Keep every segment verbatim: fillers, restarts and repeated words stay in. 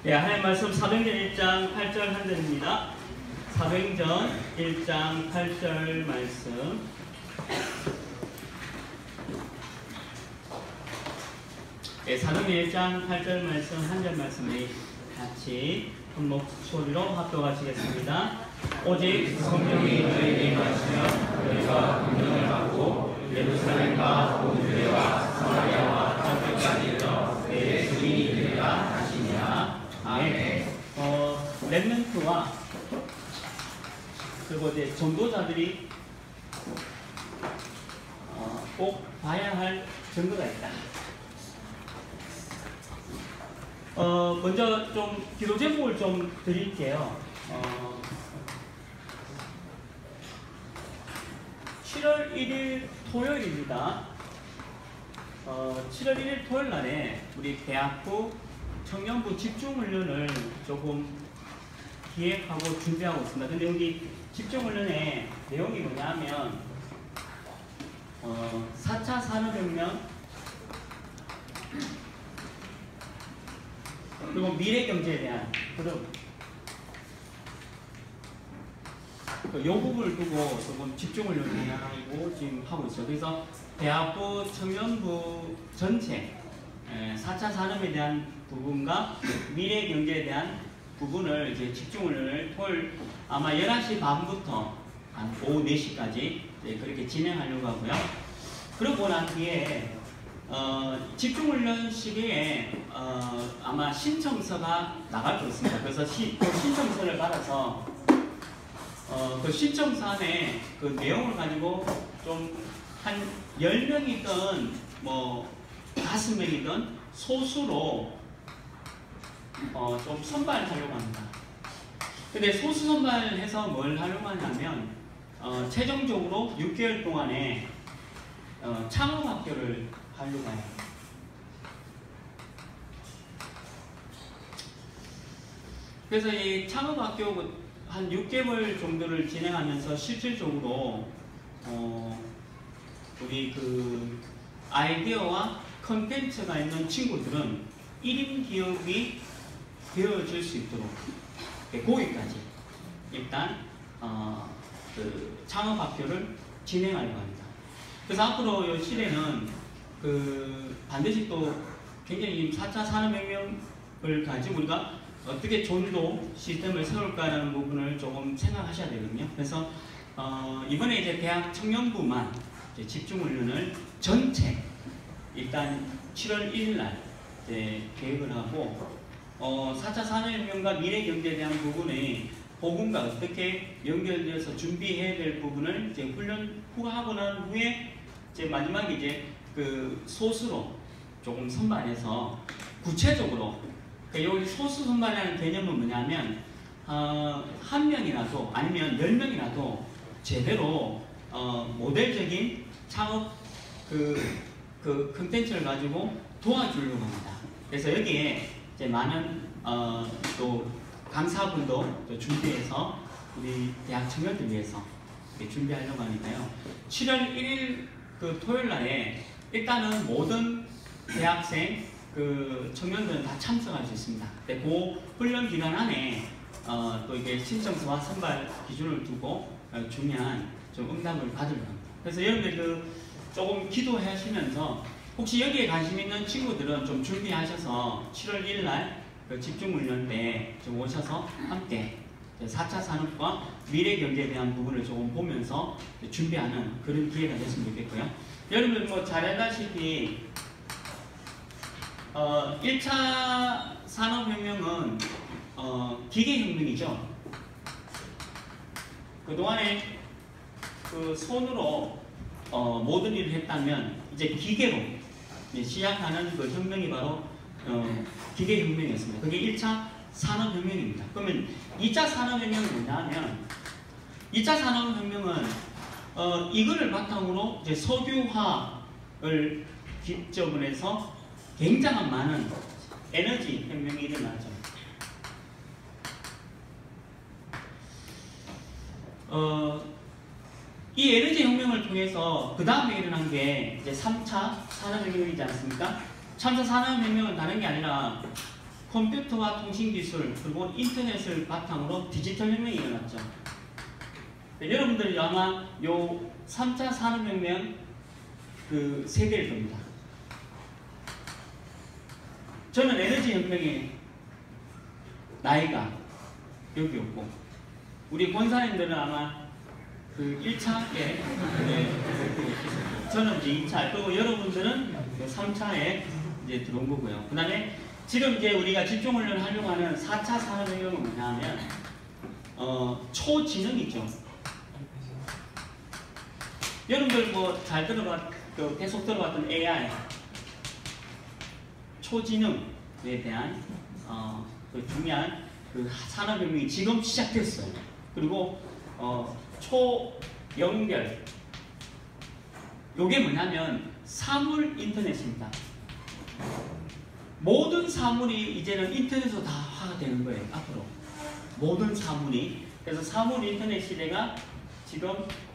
예, 하나님 말씀 사도행전 일 장 팔 절 한 절입니다. 사도행전 일 장 팔 절 말씀. 예, 사도행전 일 장 팔 절 말씀 한 절 말씀을 같이 한 목소리로 합독하시겠습니다. 오직 성령이 너희에게 임하시며 너희가 권능을 받고 예루살렘과 온 유대와 사마리아와 땅끝까지 이르러 내 주인이 되리라 하시니라. 아멘. 어, 렘넌트와 그리고 이제 전도자들이 어, 꼭 봐야 할 증거가 있다. 어, 먼저 좀 기도 제목을 좀 드릴게요. 어, 칠월 일일 토요일입니다. 어, 칠월 일일 토요일 날에 우리 대학부 청년부 집중훈련을 조금 기획하고 준비하고 있습니다. 근데 여기 집중훈련의 내용이 뭐냐면 어, 사 차 산업혁명 그리고 미래경제에 대한 그런 그 요 부분을 두고 조금 집중을 하고 지금 하고 있어요. 그래서 대학부 청년부 전체 사 차 산업에 대한 부분과 미래경제에 대한 부분을 이제 집중을 토요일 아마 열한 시 반부터 한 오후 네 시까지 그렇게 진행하려고 하고요. 그러고 난 뒤에 어, 집중훈련 시기에 어, 아마 신청서가 나갈 거 있습니다. 그래서 시, 그 신청서를 받아서 어, 그 신청서 안에 그 내용을 가지고 좀 한 열 명이든 뭐 다섯 명이든 소수로 어, 좀 선발하려고 합니다. 근데 소수 선발해서 뭘 하려고 하냐면 어, 최종적으로 육 개월 동안에 어, 창업학교를 하려고 해요. 그래서 이 창업학교 한 육 개월 정도를 진행하면서 실질적으로 어, 우리 그 아이디어와 컨텐츠가 있는 친구들은 일 인 기업이 되어질 수 있도록 거기까지 일단 어, 그 창업학교를 진행하려고 합니다. 그래서 앞으로 이 시대는 그 반드시 또 굉장히 사 차 산업혁명을 가지고 우리가 어떻게 전도 시스템을 세울까라는 부분을 조금 생각하셔야 되거든요. 그래서 어, 이번에 이제 대학 청년부만 이제 집중훈련을 전체 일단 칠월 일일 날 이제 계획을 하고 어, 사 차 산업혁명과 미래경제에 대한 부분의 복음과 어떻게 연결되어서 준비해야 될 부분을 이제 훈련 후하고 난 후에 이제 마지막에 이제 그 소수로 조금 선발해서 구체적으로 그러니까 여기 소수 선발이라는 개념은 뭐냐면 어, 한 명이라도 아니면 열 명이라도 제대로 어, 모델적인 창업 그, 그 컨텐츠를 가지고 도와주려고 합니다. 그래서 여기에 이제 많은 어, 또 강사분도 또 준비해서 우리 대학 청년들 위해서 준비하려고 하니까요. 칠월 일일 그 토요일 날에 일단은 모든 대학생 그 청년들은 다 참석할 수 있습니다. 근데 그 훈련 기간 안에 어, 또 이게 신청서와 선발 기준을 두고 어, 중요한 좀 응답을 받으려고 합니다. 그래서 여러분들 그 조금 기도하시면서 혹시 여기에 관심 있는 친구들은 좀 준비하셔서 칠월 일일 날 그 집중훈련 때 좀 오셔서 함께 사 차 산업과 미래경제에 대한 부분을 조금 보면서 준비하는 그런 기회가 됐으면 좋겠고요. 여러분 뭐 잘 알다시피 어, 일 차 산업혁명은 어, 기계혁명이죠. 그동안에 그 손으로 어, 모든 일을 했다면 이제 기계로 이제 시작하는 그 혁명이 바로 어, 기계혁명이었습니다. 그게 일 차 산업혁명입니다. 그러면 이 차 산업혁명은 뭐냐면 이 차 산업혁명은 어, 이거를 바탕으로 이제 석유화를 기점으로 해서 굉장한 많은 에너지 혁명이 일어나죠. 어, 이 에너지 혁명을 통해서 그 다음에 일어난 게 이제 삼 차 산업혁명이지 않습니까? 삼 차 산업혁명은 다른 게 아니라 컴퓨터와 통신기술 그리고 인터넷을 바탕으로 디지털 혁명이 일어났죠. 네, 여러분들이 아마 요 삼 차 산업혁명 그 세대일 겁니다. 저는 에너지 혁명의 나이가 여기 없고 우리 권사님들은 아마 그 일 차에 네, 저는 이제 이 차 그리고 여러분들은 삼 차에 이제 들어온 거고요. 그 다음에 지금 이제 우리가 집중훈련을 하려고 하는 사 차 산업혁명은 뭐냐면 어, 초지능이죠. 여러분들 뭐 잘 들어봤, 그 계속 들어봤던 에이아이 초지능에 대한 어, 그 중요한 그 산업혁명이 지금 시작됐어요. 그리고 어, 초연결 요게 뭐냐면 사물 인터넷입니다. 모든 사물이 이제는 인터넷으로 다 화가 되는 거예요. 앞으로 모든 사물이. 그래서 사물 인터넷 시대가 지금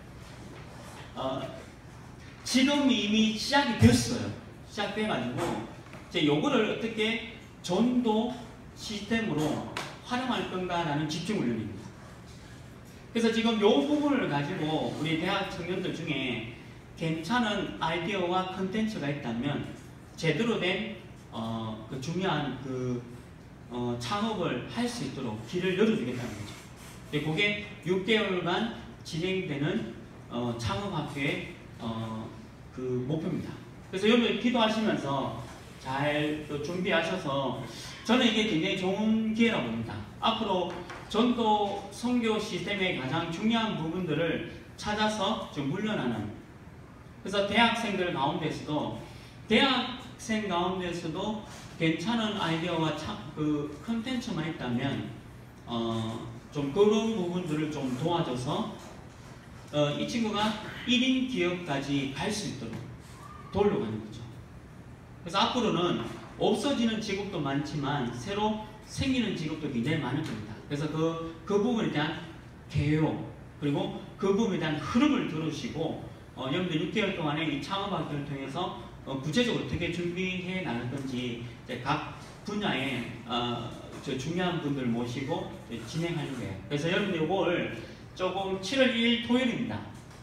어, 지금 이미 시작이 됐어요. 시작돼가지고 이제 요거를 어떻게 전도 시스템으로 활용할 건가라는 집중훈련입니다. 그래서 지금 요 부분을 가지고 우리 대학 청년들 중에 괜찮은 아이디어와 컨텐츠가 있다면 제대로 된 어, 그 중요한 그 어, 창업을 할 수 있도록 길을 열어주겠다는 거죠. 그게 육 개월간 진행되는 어, 창업학교의 어, 그 목표입니다. 그래서 여러분 기도하시면서 잘 준비하셔서 저는 이게 굉장히 좋은 기회라고 봅니다. 앞으로 전도 선교 시스템의 가장 중요한 부분들을 찾아서 좀 훈련하는 그래서 대학생들 가운데서도 대학생 가운데서도 괜찮은 아이디어와 참, 그 컨텐츠만 있다면 어, 좀 그런 부분들을 좀 도와줘서 어, 이 친구가 일 인 기업까지 갈 수 있도록 도우려고 하는 거죠. 그래서 앞으로는 없어지는 직업도 많지만 새로 생기는 직업도 굉장히 많을 겁니다. 그래서 그, 그 부분에 대한 개요 그리고 그 부분에 대한 흐름을 들으시고 어, 여러분들 육 개월 동안에 이 창업학교를 통해서 어, 구체적으로 어떻게 준비해 나갈 건지 이제 각 분야의 어, 저 중요한 분들 모시고 진행하려고 해요. 그래서 여러분들 이걸 조금 칠월 일일 토요일입니다.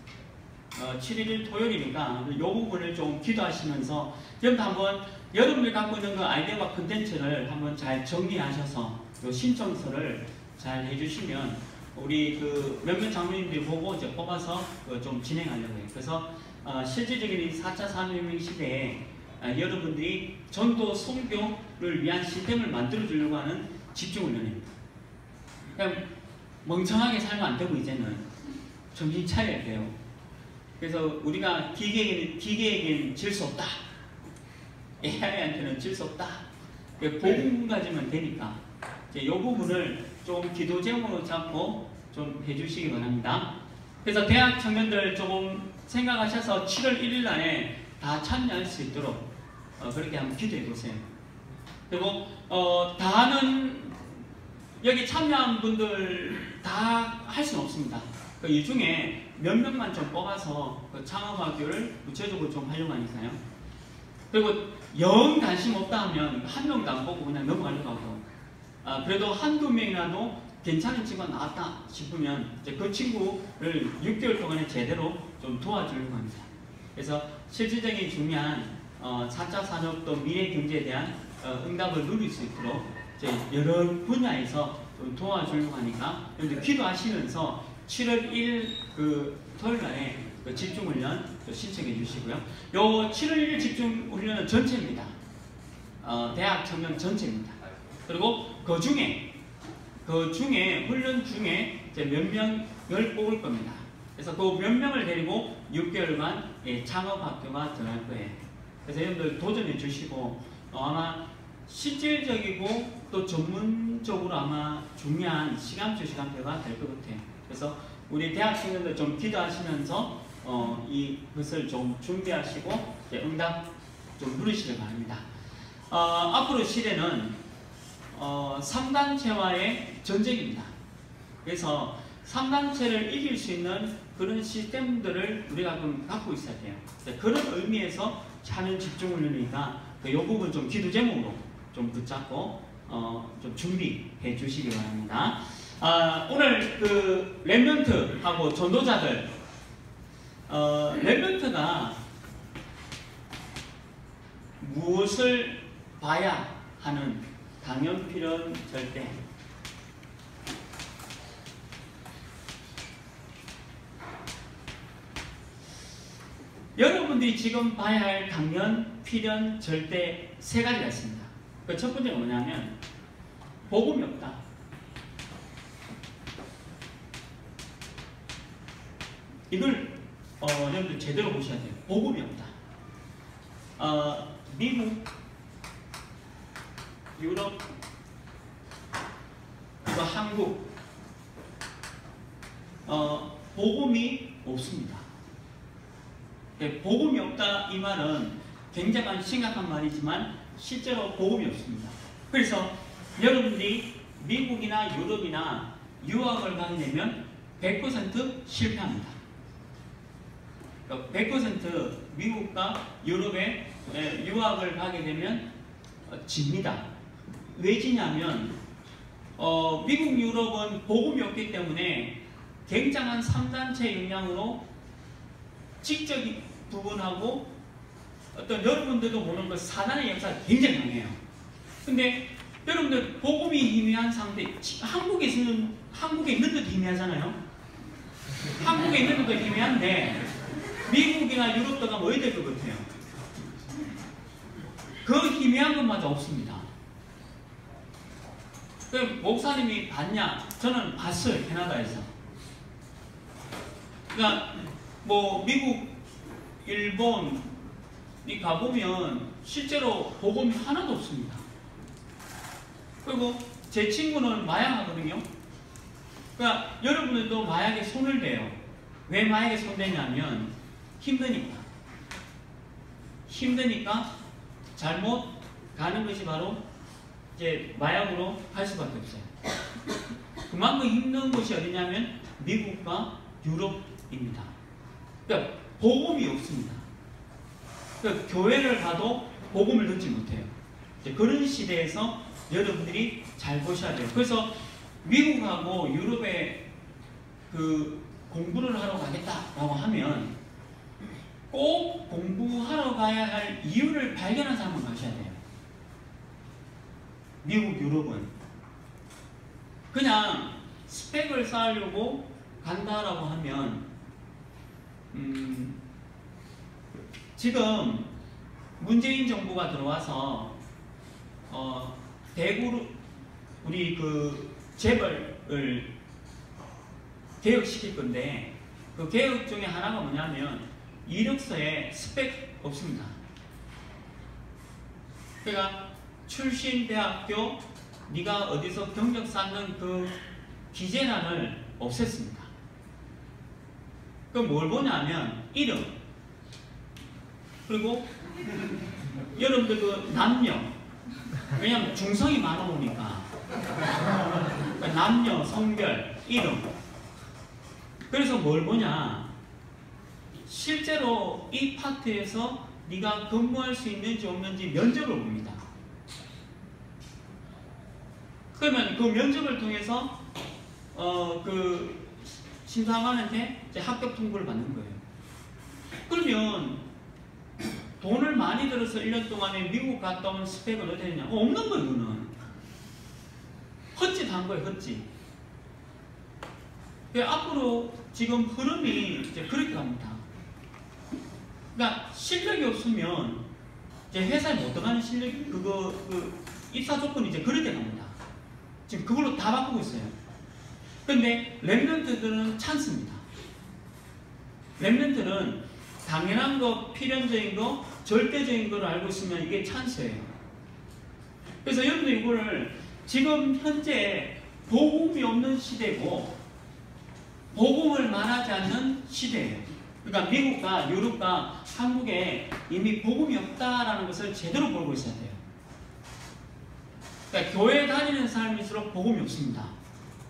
어, 칠일 토요일이니까 이 부분을 좀 기도하시면서 여러분들 한번 여러분들 갖고 있는 그 아이디어와 컨텐츠를 한번 잘 정리하셔서 요 신청서를 잘 해주시면 우리 그 몇몇 장로님들이 보고 이제 뽑아서 그 좀 진행하려고 해요. 그래서 어, 실질적인 사 차 산업혁명 시대에 어, 여러분들이 전도 선교를 위한 시스템을 만들어 주려고 하는 집중훈련입니다. 그냥 멍청하게 살면 안 되고 이제는 정신 차려야 돼요. 그래서 우리가 기계에게는, 기계에게는 질 수 없다. 에이아이한테는 질 수 없다. 복음 가지면 되니까 이제 이 부분을 좀 기도 제목으로 잡고 좀 해주시기 바랍니다. 그래서 대학 청년들 조금 생각하셔서 칠월 일일 날에 다 참여할 수 있도록 어, 그렇게 한번 기도해 보세요. 그리고 어, 다는 여기 참여한 분들 다 할 수는 없습니다. 그 이 중에 몇 명만 좀 뽑아서 그 창업학교를 구체적으로 좀 하려고 하니까요. 그리고 영 관심 없다 하면 한 명도 안 보고 그냥 넘어가려고 하고 아, 그래도 한두 명이라도 괜찮은 친구가 나왔다 싶으면 이제 그 친구를 육 개월 동안에 제대로 좀 도와주려고 합니다. 그래서 실질적인 중요한 어, 사 차 산업 또 미래 경제에 대한 어, 응답을 누릴 수 있도록 이제 여러 분야에서 좀 도와주려고 하니까 여러분들 기도하시면서 칠월 일일 그 토요일 날에 그 집중훈련 신청해 주시고요. 요 칠월 일일 집중훈련은 전체입니다. 어, 대학 청년 전체입니다. 그리고 그 중에 그 중에 훈련 중에 이제 몇 명을 뽑을 겁니다. 그래서 그 몇 명을 데리고 육 개월간 예, 창업학교가 들어갈 거예요. 그래서 여러분들 도전해 주시고 어, 아마 실질적이고 또 전문적으로 아마 중요한 시간표 시간표가 될 것 같아요. 그래서 우리 대학 생들도 좀 기도하시면서 어, 이것을 좀 준비하시고 응답 좀 누리시길 바랍니다. 어, 앞으로 시대는 어, 삼 단체와의 전쟁입니다. 그래서 삼 단체를 이길 수 있는 그런 시스템들을 우리가 좀 갖고 있어야 돼요. 그런 의미에서 하는 집중훈련이니까 이 부분 좀 기도 제목으로 좀 붙잡고 어, 좀 준비해 주시기 바랍니다. 아, 오늘 그 렘넌트하고 전도자들, 어, 렘넌트가 무엇을 봐야 하는 당연, 필연, 절대. 여러분들이 지금 봐야 할 당연, 필연, 절대 세 가지가 있습니다. 그 첫 번째가 뭐냐면 복음이 없다. 이걸 어, 여러분들 제대로 보셔야 돼요. 복음이 없다. 어, 미국, 유럽, 그리고 한국, 어, 복음이 없습니다. 네, 복음이 없다 이 말은 굉장히 심각한 말이지만 실제로 복음이 없습니다. 그래서 여러분들이 미국이나 유럽이나 유학을 가게 되면 백 퍼센트 실패합니다. 백 퍼센트 미국과 유럽에 유학을 가게 되면 집니다. 왜 지냐면 어, 미국, 유럽은 복음이 없기 때문에 굉장한 삼 단체 영향으로 직접 부분하고 어떤 여러분들도 모르는 그 사단의 역사가 굉장히 강해요. 근데 여러분들 복음이 희미한 상태, 한국에 있는, 한국에 있는 것도 희미하잖아요. 한국에 있는 것도 희미한데 미국이나 유럽도 가면 어디 될 것 같아요? 그 희미한 것마저 없습니다. 그 목사님이 봤냐? 저는 봤어요. 캐나다에서. 그러니까 뭐 미국, 일본이 가보면 실제로 복음이 하나도 없습니다. 그리고 제 친구는 마약하거든요. 그러니까 여러분들도 마약에 손을 대요. 왜 마약에 손대냐면 힘드니까. 힘드니까 잘못 가는 것이 바로 이제 마약으로 갈 수밖에 없어요. 그만큼 힘든 곳이 어디냐면 미국과 유럽입니다. 그러니까 복음이 없습니다. 그러니까 교회를 가도 복음을 듣지 못해요. 이제 그런 시대에서 여러분들이 잘 보셔야 돼요. 그래서 미국하고 유럽에 그 공부를 하러 가겠다라고 하면 꼭 공부하러 가야 할 이유를 발견한 사람은 가셔야 돼요. 미국, 유럽은 그냥 스펙을 쌓으려고 간다라고 하면 음, 지금 문재인 정부가 들어와서 어, 대구 우리 그 재벌을 개혁시킬 건데 그 개혁 중에 하나가 뭐냐면 이력서에 스펙 없습니다. 그러니까 출신 대학교 네가 어디서 경력 쌓는 그 기재란을 없앴습니다. 그럼 뭘 보냐면 이름 그리고 여러분들 그 남녀 왜냐면 중성이 많아 보니까 그러니까 남녀, 성별, 이름 그래서 뭘 보냐 실제로 이 파트에서 네가 근무할 수 있는지 없는지 면접을 봅니다. 그러면 그 면접을 통해서 어 그 심사관한테 이제 합격 통보를 받는 거예요. 그러면 돈을 많이 들어서 일 년 동안에 미국 갔다 온 스펙은 어디 있냐? 어, 없는 거예요, 이거는. 헛짓 한 거예요, 헛짓. 앞으로 지금 흐름이 이제 그렇게 갑니다. 그러니까 실력이 없으면 이제 회사에 못 들어가는 실력, 그거, 그 입사 조건이 이제 그렇게 갑니다. 지금 그걸로 다 바꾸고 있어요. 근데 렘넌트들은 찬스입니다. 렘넌트는 당연한 거, 필연적인 거, 절대적인 거를 알고 있으면 이게 찬스예요. 그래서 여러분들 이거를 지금 현재 복음이 없는 시대고 복음을 말하지 않는 시대예요. 그러니까 미국과 유럽과 한국에 이미 복음이 없다라는 것을 제대로 보고 있어야 돼요. 그러니까 교회 다니는 사람일수록 복음이 없습니다.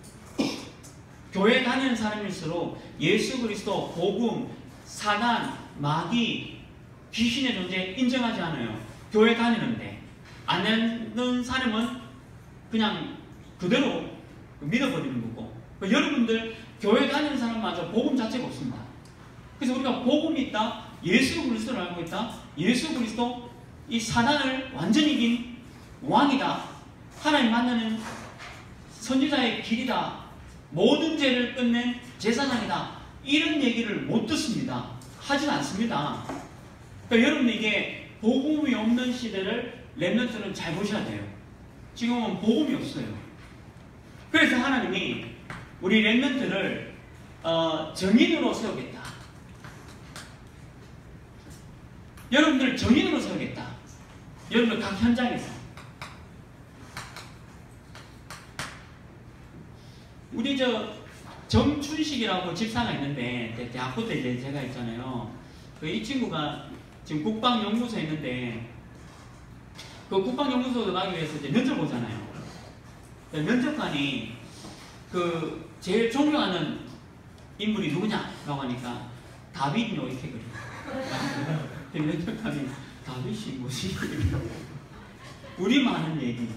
교회 다니는 사람일수록 예수 그리스도, 복음, 사단, 마귀, 귀신의 존재 인정하지 않아요. 교회 다니는데 안 되는 사람은 그냥 그대로 믿어버리는 거고, 여러분들 교회 다니는 사람마저 복음 자체가 없습니다. 그래서 우리가 복음이 있다, 예수 그리스도를 알고 있다, 예수 그리스도 이 사단을 완전히 이긴 왕이다, 하나님 만나는 선지자의 길이다, 모든 죄를 끝낸 제사장이다, 이런 얘기를 못 듣습니다. 하진 않습니다. 그러니까 여러분, 이게 복음이 없는 시대를 렘넌트는 잘 보셔야 돼요. 지금은 복음이 없어요. 그래서 하나님이 우리 렘넌트를 어, 정인으로 세우겠다. 여러분들 정인으로 세우겠다. 여러분들 각 현장에서. 우리 저 정춘식이라고 집사가 있는데, 대학부 때 이제 제가 있잖아요. 그 이 친구가 지금 국방연구소에 있는데, 그 국방연구소 가기 위해서 이제 면접 보잖아요. 면접관이 그 제일 존경하는 인물이 누구냐라고 하니까 다윗요 이렇게 그래요. 면접관이 다윗이 뭐지? 우리만 하는 얘기.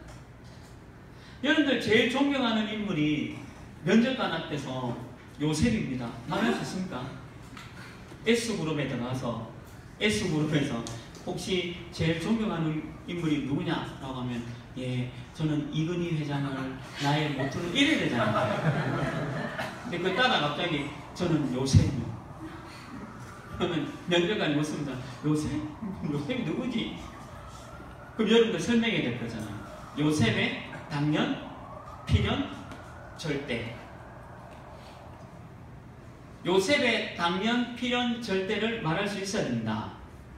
여러분들 제일 존경하는 인물이 면접관 앞에서 요셉입니다. 말할 수 있습니까? S그룹에 들어가서 S그룹에서 혹시 제일 존경하는 인물이 누구냐라고 하면, 예, 저는 이건희 회장을 나의 모토로 이래야 되잖아요. 근데 그 따라 갑자기 저는 요셉이요. 그러면 면접관이 묻습니다. 요셉? 요셉이 누구지? 그럼 여러분들 설명해야 될 거잖아요. 요셉의 당년, 필연, 절대. 요셉의 당년, 필연, 절대를 말할 수 있어야 됩니다.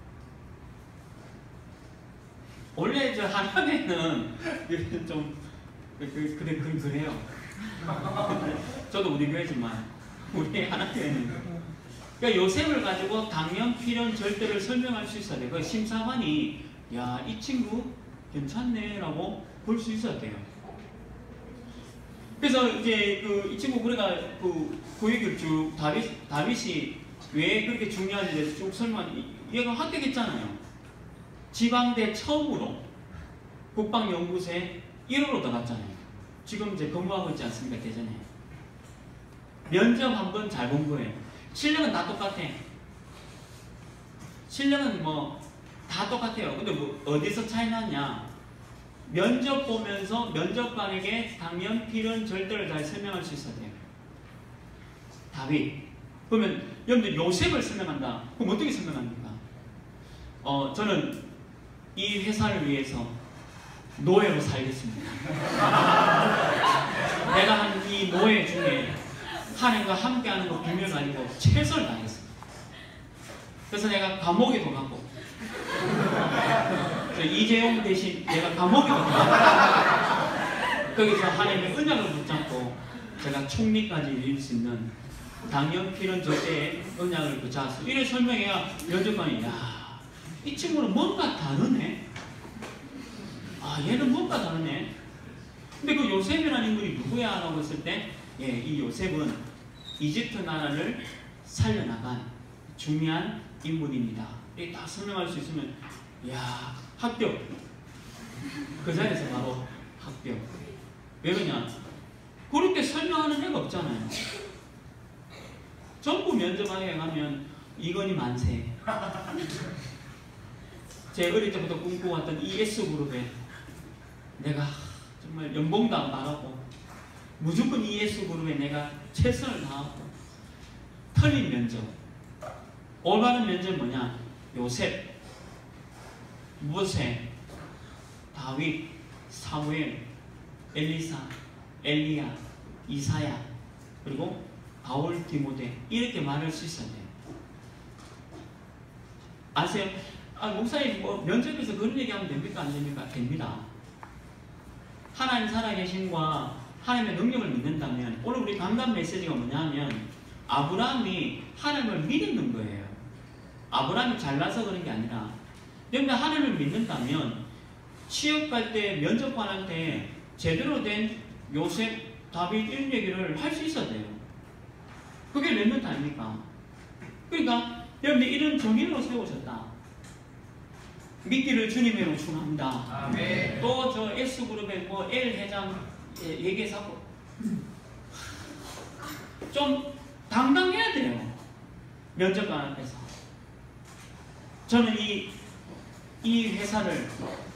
원래 저 하나님은 좀 그, 그, 그래, 그, 그래요. 저도 우리 교회지만 우리 하나님은, 그러니까 요셉을 가지고 당연, 필연, 절대를 설명할 수 있어야 돼요. 그 심사관이 야, 이 친구 괜찮네 라고 볼 수 있어야 돼요. 그래서 이제 그 이 친구 우리가 그, 그 얘기를 쭉 다윗, 다윗이 왜 그렇게 중요한지 쭉 설명, 얘가 합격했잖아요. 지방대 처음으로 국방연구소에 일 호로 들어갔잖아요. 지금 이제 근무하고 있지 않습니까? 대전에. 면접 한번 잘 본 거예요. 실력은 다 똑같아. 실력은 뭐 다 똑같아요. 근데 뭐 어디서 차이 났냐? 면접 보면서 면접관에게 당연, 필연, 절대를 잘 설명할 수 있어야 돼요. 다윗. 그러면 여러분들 요셉을 설명한다. 그럼 어떻게 설명합니까? 어, 저는 이 회사를 위해서 노예로 살겠습니다. 내가 한 이 노예 중에 하나님과 함께하는 거 비밀 가지고 최선을 다하겠습니다. 그래서 내가 감옥에도 가고, 이재용 대신 내가 감옥에도 가고, 거기서 하나님의 은약을 붙잡고 제가 총리까지 이룰 수 있는 당연, 필연, 절대의 은약을 붙잡았어. 이래 설명해야 면접관이, 야, 이 친구는 뭔가 다르네. 아, 얘는 뭔가 다르네. 근데 그 요셉이라는 인물이 누구야? 라고 했을 때, 예, 이 요셉은 이집트 나라를 살려나간 중요한 인물입니다. 이렇게 딱 설명할 수 있으면, 야, 합격. 그 자리에서 바로 합격. 왜 그러냐? 그렇게 설명하는 애가 없잖아요. 전부 면접하게 가면 이건희 만세. 제 어릴 때부터 꿈꿔왔던 이에스그룹에 내가 정말 연봉도 안 바라고 무조건 이에스그룹에 내가 최선을 다하고, 틀린 면접. 올바른 면접은 뭐냐? 요셉, 모세, 다윗, 사무엘, 엘리사, 엘리야, 이사야, 그리고 바울, 디모데, 이렇게 말할 수 있어야 돼요. 아세요? 아, 목사님, 뭐, 면접에서 그런 얘기하면 됩니까? 안 됩니까? 됩니다. 하나님 살아계신과 하나님의 능력을 믿는다면, 오늘 우리 강단 메시지가 뭐냐 하면, 아브라함이 하나님을 믿는 거예요. 아브라함이 잘나서 그런 게 아니라, 여러분들 하나님을 믿는다면, 취업 갈 때 면접관한테 제대로 된 요셉, 다윗 이런 얘기를 할 수 있어야 돼요. 그게 렘넌트 아닙니까? 그러니까, 여러분들 이런 정인으로 세우셨다. 믿기를 주님으로 축원합니다. 아멘. 또 저 S그룹의 뭐 L 회장 얘기해서 좀 당당해야 돼요. 면접관 앞에서. 저는 이, 이 회사를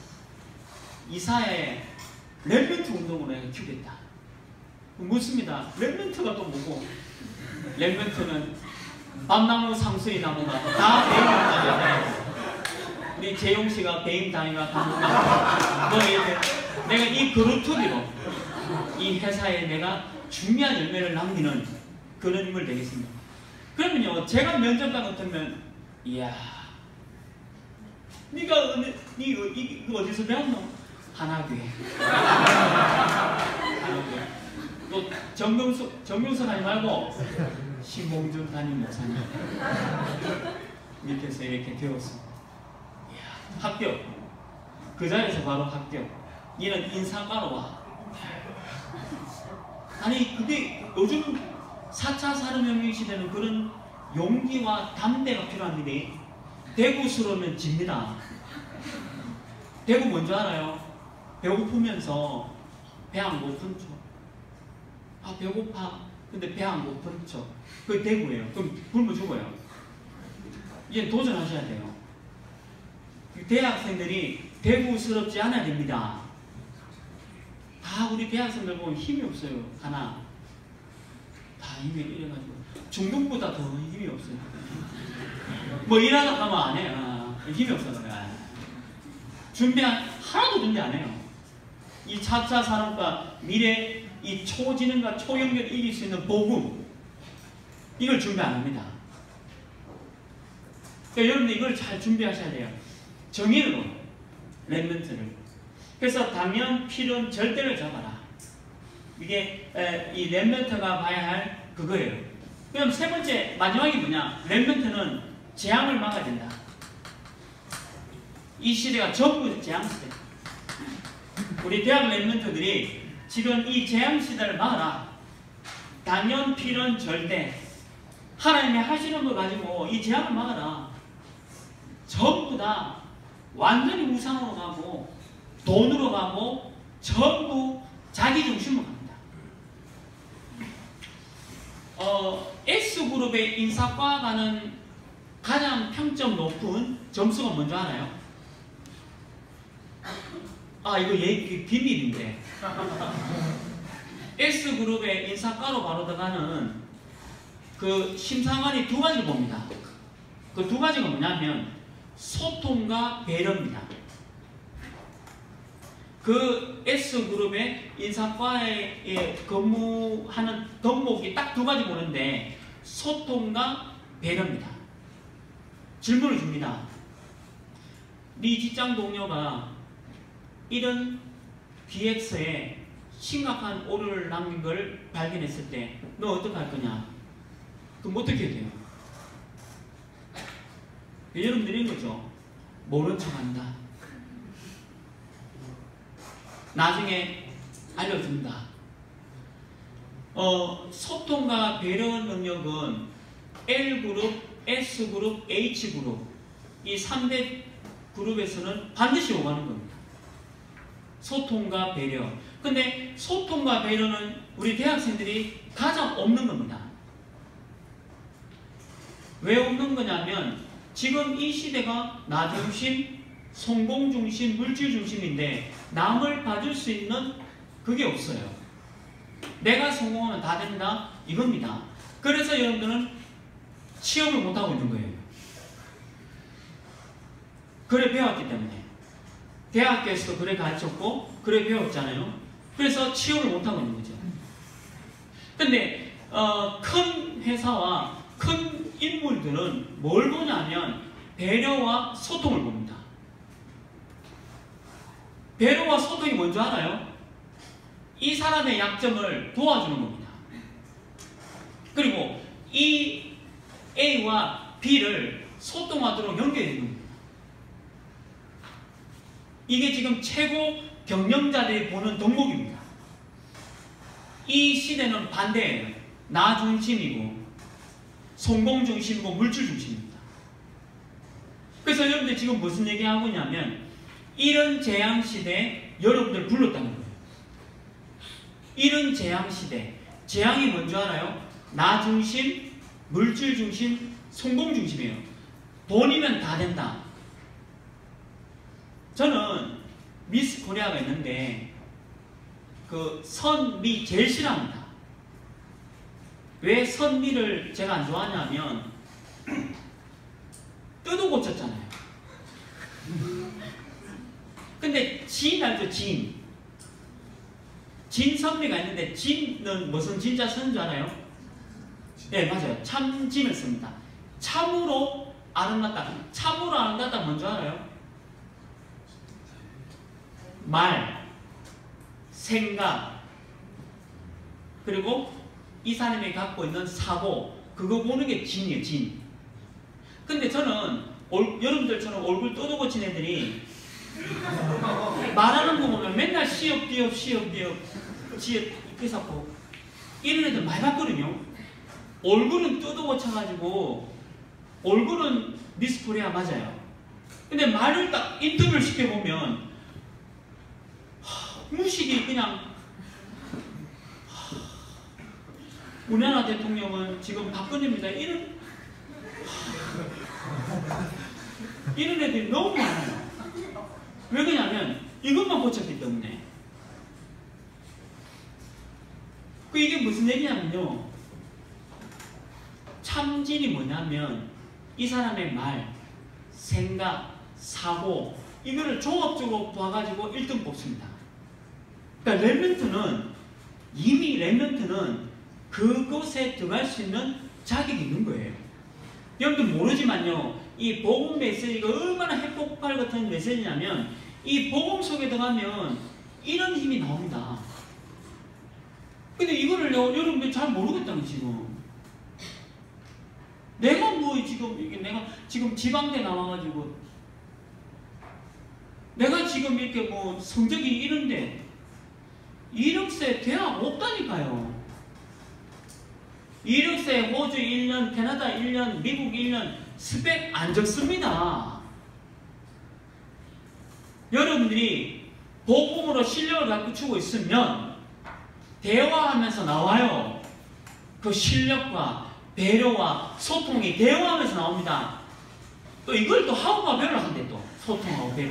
이사야의 렘넌트 운동으로 내가 키우겠다. 묻습니다. 렘넌트가 또 뭐고? 렘넌트는 밤나무 상수리 나무가 다 배임당이야. 우리 재용 씨가 배임당이가 당분간 뭐 내가 이 그루트기로 이 회사에 내가 중요한 열매를 남기는 그런 인물 되겠습니다. 그러면요, 제가 면접관 같으면, 이야, 네가 어느, 네 이거 어디서 배웠노? 하나교회. 하나교회. 또 정명석, 정명석 하지 말고 신봉준 담임 목사님 밑에서 이렇게 배웠습니다. 이야, 합격. 그 자리에서 바로 합격. 이는 인사과로 와. 아니, 그게 요즘 사 차 산업혁명 시대는 그런 용기와 담대가 필요합니다. 대구스러우면 집니다. 대구 뭔지 알아요? 배고프면서 배 안 고픈 척. 아, 배고파. 근데 배 안 고픈 척. 그게 대구예요. 그럼 굶어 죽어요. 이제 도전하셔야 돼요. 대학생들이 대구스럽지 않아야 됩니다. 다 우리 대학생들 보면 힘이 없어요. 하나. 다 힘이 이래가지고 중국보다 더 힘이 없어요. 뭐 일하다 가면 안 해요. 아, 힘이 없어서 그래. 준비 하나도 준비 안 해요. 이 사 차 산업과 미래 이 초지능과 초연결 이길 수 있는 복음, 이걸 준비 안 합니다. 그러니까 여러분들 이걸 잘 준비하셔야 돼요. 정의로 렘넌트를. 그래서 당연, 필연, 절대를 잡아라. 이게 에, 이 렘넌트가 봐야 할 그거예요. 그럼 세 번째 마지막이 뭐냐? 렘넌트는 재앙을 막아야 된다. 이 시대가 전부 재앙 시대. 우리 대학 렘넌트들이 지금 이 재앙 시대를 막아라. 당연, 필연, 절대. 하나님이 하시는 걸 가지고 이 재앙을 막아라. 전부 다 완전히 우상으로 가고 돈으로 가고 전부 자기 중심으로 갑니다. 어, S그룹의 인사과 가는 가장 평점 높은 점수가 뭔지 알아요? 아, 이거 얘기 비밀인데. S그룹의 인사과로 바로 들어가는 그 심사관이 두 가지를 봅니다. 그 두 가지가 뭐냐면 소통과 배려입니다. 그 S그룹의 인사과에 근무하는 덕목이 딱 두 가지 보는데 소통과 배려입니다. 질문을 줍니다. 네 직장 동료가 이런 기획서에 심각한 오류를 남긴 걸 발견했을 때 너 어떻게 할 거냐? 그럼 어떻게 해야 돼요? 여러분들이 이런 거죠. 모른 척 한다. 나중에 알려준다. 어, 소통과 배려 능력은 L그룹, S그룹, H그룹 이 삼 대 그룹에서는 반드시 요구하는 겁니다. 소통과 배려. 근데 소통과 배려는 우리 대학생들이 가장 없는 겁니다. 왜 없는 거냐면 지금 이 시대가 나 중심, 성공 중심, 물질 중심인데 남을 봐줄 수 있는 그게 없어요. 내가 성공하면 다 된다 이겁니다. 그래서 여러분들은 취업을 못하고 있는 거예요. 그래 배웠기 때문에. 대학교에서도 그래 가르쳤고 그래 배웠잖아요. 그래서 취업을 못하고 있는 거죠. 근데 어, 큰 회사와 큰 인물들은 뭘 보냐면 배려와 소통을 봅니다. 배려와 소통이 뭔지 알아요? 이 사람의 약점을 도와주는 겁니다. 그리고 이 A와 B를 소통하도록 연결해 겁니다. 이게 지금 최고 경영자들이 보는 덕목입니다. 이 시대는 반대예요. 나 중심이고 성공 중심이고 물질 중심입니다. 그래서 여러분들 지금 무슨 얘기하고 있냐면 이런 재앙시대에 여러분들 불렀다는 거예요. 이런 재앙시대. 재앙이 뭔지 알아요? 나 중심, 물질 중심, 성공 중심이에요. 돈이면 다 된다. 저는 미스 코리아가 있는데 그 선미 제일 싫어합니다. 왜 선미를 제가 안 좋아하냐면 뜯어 고쳤잖아요. 근데 진 알죠? 진. 진선미가 있는데 진은 무슨 진짜 쓰는 줄 알아요? 네, 맞아요. 참진을 씁니다. 참으로 아름답다. 참으로 아름답다 뭔지 알아요? 말, 생각, 그리고 이 사람이 갖고 있는 사고, 그거 보는 게 진이에요, 진. 근데 저는 얼, 여러분들처럼 얼굴 뜯어고친 애들이 말하는 거 보면 맨날 시업, 비업, 시업, 비업, 지업, 이렇게 이런 애들 많이 봤거든요. 얼굴은 뜯어고쳐가지고 얼굴은 미스 코리아 맞아요. 근데 말을 딱 인터뷰를 시켜보면 하, 무식이 그냥 하, 우리나라 대통령은 지금 박근혜입니다. 이런 하, 이런 애들이 너무 많아요. 왜 그러냐면 이것만 고쳤기 때문에. 그 이게 무슨 얘기냐면요. 참진이 뭐냐면 이 사람의 말, 생각, 사고 이거를 종합적으로 봐가지고 일 등 뽑습니다. 그러니까 렘넌트는 이미 렘넌트는 그곳에 들어갈 수 있는 자격이 있는 거예요. 여러분들 모르지만요. 이 복음 메시지가 얼마나 핵폭발 같은 메시지냐면 이 복음 속에 들어가면 이런 힘이 나옵니다. 근데 이거를 여러분들 잘 모르겠다는 지금. 내가 뭐 지금 이게 내가 지금 지방대 나와가지고 내가 지금 이렇게 뭐 성적이 이런데 이력서에 대학 없다니까요. 이력서에 호주 일 년, 캐나다 일 년, 미국 일 년 스펙 안 적습니다. 여러분들이 복음으로 실력을 갖추고 있으면 대화하면서 나와요. 그 실력과 배려와 소통이 대화하면서 나옵니다. 또 이걸 또 하우가 배려를 한대. 또 소통하고 배려.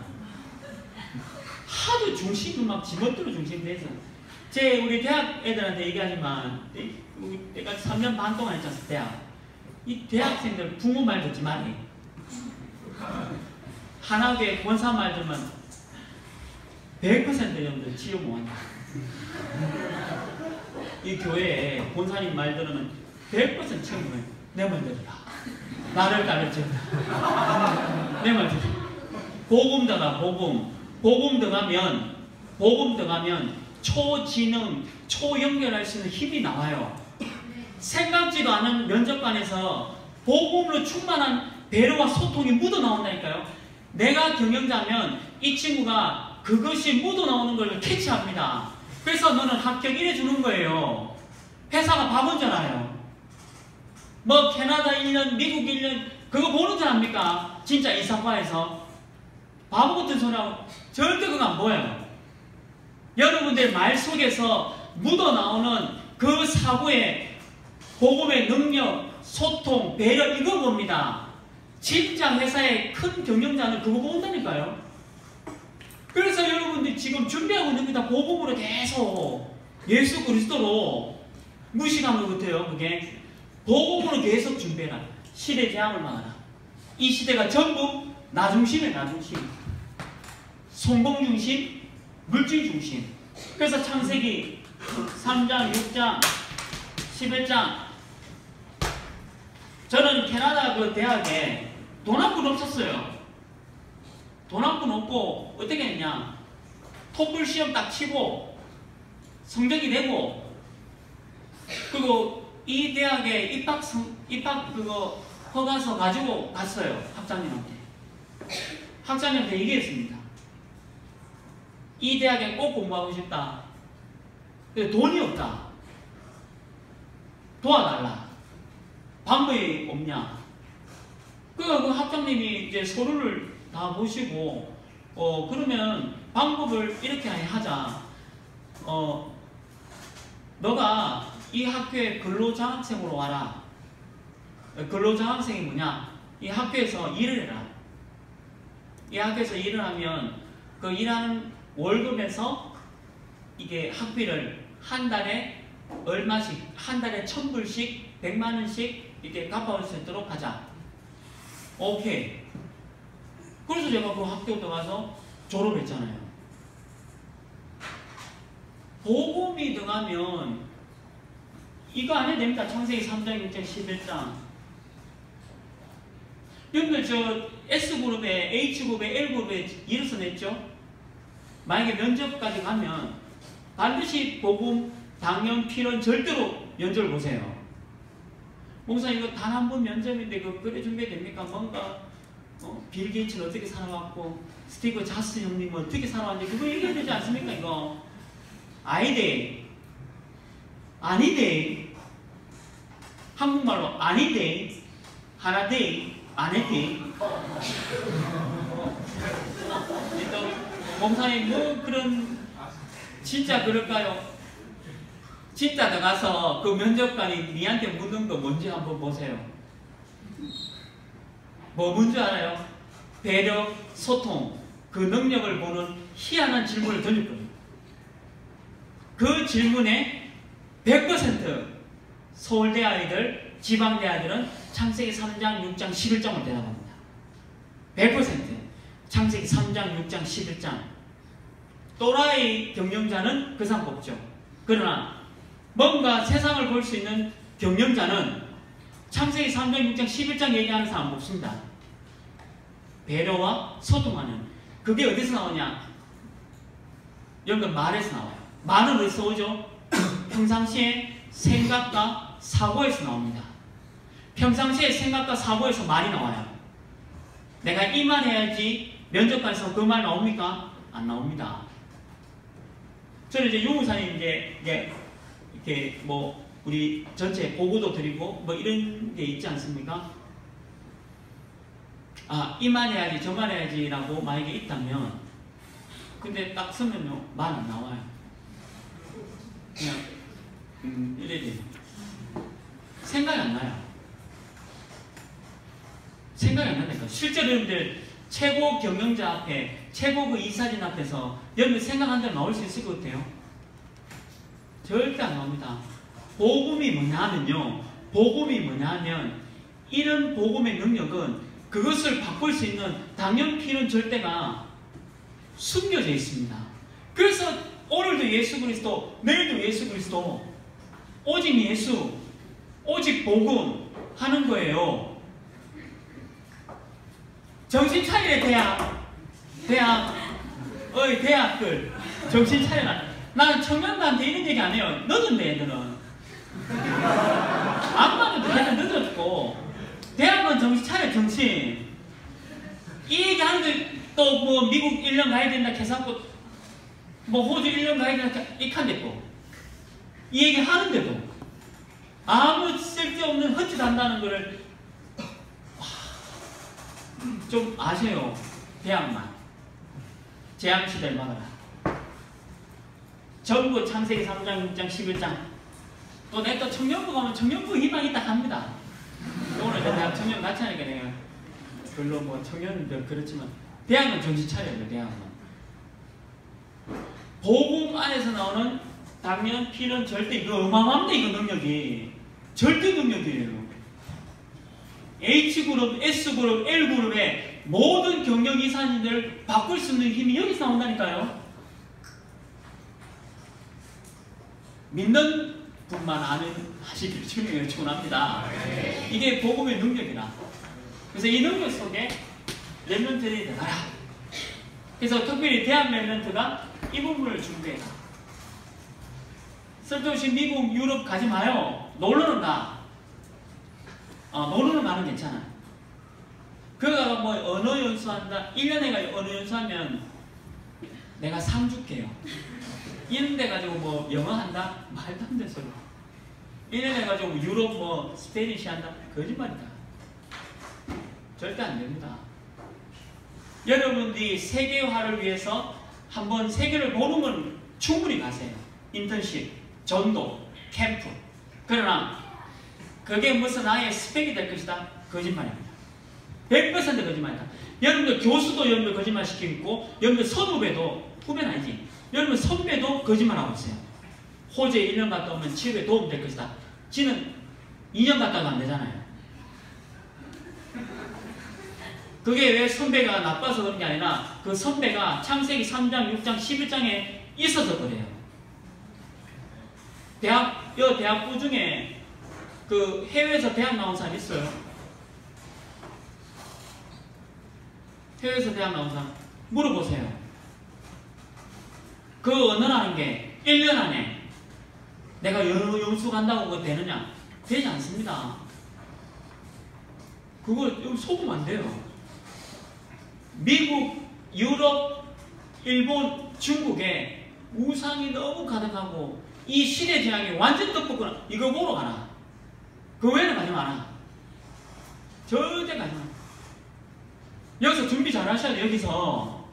하도 중심을 막 지멋대로 중심돼서 제 우리 대학 애들한테 얘기하지만 내가 삼 년 반 동안 했잖아. 대학. 이 대학생들 부모 말 듣지 말해. 하나교회 권사 말 들으면 백 퍼센트 정도 치료 못한다. 이 교회에 권사님 말 들으면 백 퍼센트 치료 못해. 내 말 들으라. 나를 가르쳐라. 내 말 들으라. 복음 들어가. 복음. 복음 들어가면 복음 들어가면 초지능, 초연결할 수 있는 힘이 나와요. 생각지도 않은 면접관에서 복음으로 충만한 배려와 소통이 묻어나온다니까요. 내가 경영자면 이 친구가 그것이 묻어나오는 걸 캐치합니다. 그래서 너는 합격 일 해 주는 거예요. 회사가 바본 줄 알아요. 뭐 캐나다 일 년, 미국 일 년 그거 보는 줄 압니까? 진짜 이사과에서 바보 같은 소리하고 절대 그거 안 보여요. 여러분들 말 속에서 묻어나오는 그 사고의 복음의 능력, 소통, 배려 이거 봅니다. 진짜 회사의 큰 경영자는 그거 본다니까요. 그래서 여러분들이 지금 준비하고 있는 게 다 복음으로 계속 예수 그리스도로 무식한 것 같아요. 그게 복음으로 계속 준비해라. 시대 재앙을 막아라. 이 시대가 전부 나 중심이에요. 나 중심. 성공 중심, 물질 중심. 그래서 창세기 삼 장, 육 장, 십일 장 저는 캐나다 그 대학에 돈 한 푼 없었어요. 돈 한 푼 없고 어떻게 했냐. 토플 시험 딱 치고 성적이 되고 그리고 이 대학에 입학, 성, 입학 그거 허가서 가지고 갔어요. 학장님한테. 학장님한테 얘기했습니다. 이 대학에 꼭 공부하고 싶다. 근데 돈이 없다. 도와달라. 방법이 없냐. 그, 그 학장님이 이제 서류를 다 보시고, 어, 그러면 방법을 이렇게 하자. 어, 너가 이 학교에 근로장학생으로 와라. 근로장학생이 뭐냐? 이 학교에서 일을 해라. 이 학교에서 일을 하면 그 일하는 월급에서 이게 학비를 한 달에 얼마씩, 한 달에 천 불씩, 백만 원씩 이렇게 갚아올 수 있도록 하자. 오케이. 그래서 제가 그 학교 들어가서 졸업했잖아요. 보험이 들어가면 이거 안 해도 됩니다. 창세기 삼 장, 육 장, 십일 장. 여러분들 저 S그룹에, H그룹에, L그룹에 이래서 냈죠? 만약에 면접까지 가면 반드시 보험, 당연, 필연 절대로 면접을 보세요. 목사님 이거 단 한 번 면접인데 그거 그래 준비됩니까? 뭔가 어, 빌 게이츠는 어떻게 살아왔고 스티브 자스 형님은 어떻게 살아왔는지 그거 얘기해야 되지 않습니까? 이거 아이데 아니데 한국말로 아니데 하나데 아니데 목사님 뭐 그런 진짜 그럴까요? 진짜 나가서 그 면접관이 니한테 묻는 거 뭔지 한번 보세요. 뭐 뭔지 알아요? 배려, 소통, 그 능력을 보는 희한한 질문을 던질 거예요. 그 질문에 백 퍼센트 서울대 아이들, 지방대 아이들은 창세기 삼 장, 육 장, 십일 장을 대답합니다. 백 퍼센트 창세기 삼 장, 육 장, 십일 장. 또라이 경영자는 그 상 뽑죠. 그러나 뭔가 세상을 볼 수 있는 경영자는 창세기 삼 장, 육 장, 십일 장 얘기하는 사람 없습니다. 배려와 소통하는. 그게 어디서 나오냐? 여러분 말에서 나와요. 말은 어디서 오죠? 평상시에 생각과 사고에서 나옵니다. 평상시에 생각과 사고에서 말이 나와요. 내가 이 말 해야지 면접관에서 그 말 나옵니까? 안 나옵니다. 저는 이제 유무사님 이제, 이제 이렇게 뭐 우리 전체 보고도 드리고 뭐 이런 게 있지 않습니까? 아, 이 말 해야지 저 말 해야지 라고 만약에 있다면 근데 딱 쓰면요 말 안 나와요. 그냥 음 이래지 생각이 안 나요. 생각이 안 나니까 실제로 여러분들 최고 경영자 앞에 최고 그 이사진 앞에서 여러분 생각한 대로 나올 수 있을 것 같아요? 절대 안 나옵니다. 복음이 뭐냐 하면요 복음이 뭐냐 하면 이런 복음의 능력은 그것을 바꿀 수 있는 당연 필연 절대가 숨겨져 있습니다. 그래서 오늘도 예수 그리스도, 내일도 예수 그리스도, 오직 예수, 오직 복음 하는 거예요. 정신 차리래 대학, 대학, 어이 대학들 정신 차려라. 나는 청년들한테 이런 얘기 안 해요. 늦었네 애들은. 악마도 애들 늦었고 대학은 정신 차려 정신. 이 얘기 하는데 또 뭐 미국 일 년 가야 된다 해서 뭐 호주 일 년 가야 된다 이칸됐고 이 얘기 하는데도 아무 쓸데없는 헛짓 한다는 거를 좀 아세요. 대학만 재앙시대를 막아라. 전부 창세기 삼 장, 육 장, 십일 장. 또 내가 또 청년부 가면 청년부 희망이 있다 합니다. 오늘 대학 청년 같이 하니까 내가 별로 뭐 청년들 그렇지만 대학은 정신 차려야 돼. 대학은 복음 안에서 나오는 당연, 필연, 절대 이거 어마어마한데 이거 능력이 절대 능력이에요. H그룹, S그룹, L그룹의 모든 경영 이사님들을 바꿀 수 있는 힘이 여기서 나온다니까요. 믿는 분만 아는 하시길 주님을 축원합니다. 이게 복음의 능력이다. 그래서 이 능력 속에 렘넌트들이 들어가라. 그래서 특별히 대학 렘넌트가 이 부분을 준비해라. 쓸데없이 미국, 유럽 가지 마요. 놀러는 가. 어, 놀러는 가는 괜찮아. 그거가 뭐 언어 연수한다. 일 년에 언어 연수하면 내가 상 줄게요. 일 년 해가지고 뭐 영어 한다? 말도 안 되는 소리. 일 년 해가지고 유럽 뭐 스페니시 한다? 거짓말이다. 절대 안 됩니다. 여러분들이 세계화를 위해서 한번 세계를 보는 건 충분히 가세요. 인턴십, 전도, 캠프. 그러나 그게 무슨 나의 스펙이 될 것이다? 거짓말입니다. 백 퍼센트 거짓말이다. 여러분들 교수도 여러분들 거짓말 시키고 있고, 여러분들 선후배도, 후배는 아니지, 여러분 선배도 거짓말하고 있어요. 호주에 일 년 갔다 오면 치유에 도움 될 것이다. 지는 이 년 갔다가 안 되잖아요. 그게 왜 선배가 나빠서 그런 게 아니라 그 선배가 창세기 삼 장, 육 장, 십일 장에 있어서 그래요. 대학, 여 대학부 중에 그 해외에서 대학 나온 사람 있어요? 해외에서 대학 나온 사람 물어보세요. 그 언어라는 게 일 년 안에 내가 영어 연수 간다고 그거 되느냐? 되지 않습니다. 그거 속으면 안 돼요. 미국, 유럽, 일본, 중국에 우상이 너무 가득하고 이 시대 재앙이 완전 떡볶거나 이거 보러 가라. 그 외에는 가지 마라. 절대 가지 마라. 여기서 준비 잘 하셔야 돼. 여기서